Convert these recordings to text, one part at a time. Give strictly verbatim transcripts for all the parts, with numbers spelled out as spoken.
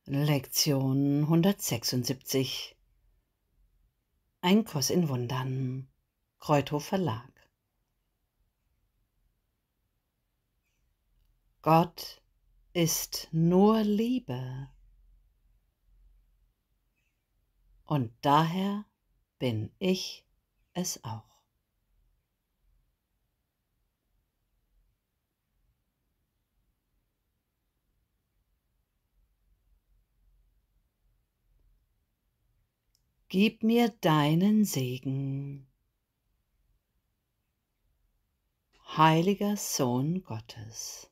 Lektion hundertsechsundsiebzig. Ein Kurs in Wundern. Kreuthof Verlag. Gott ist nur Liebe, und daher bin ich es auch. Gib mir deinen Segen, heiliger Sohn Gottes.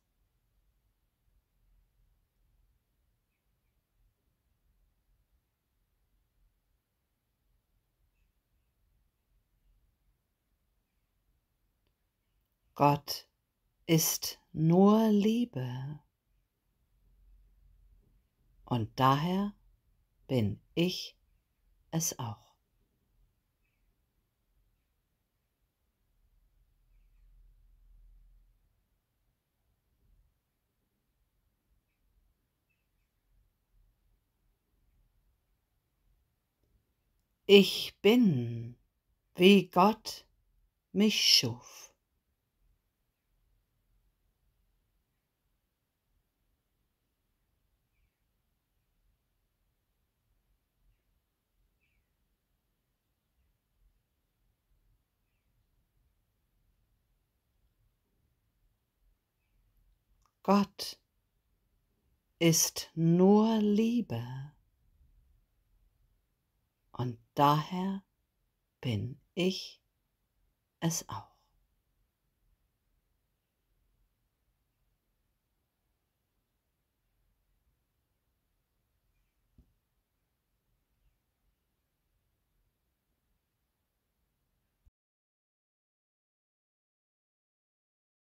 Gott ist nur Liebe, und daher bin ich es auch. Ich bin, wie Gott mich schuf. Gott ist nur Liebe, und daher bin ich es auch.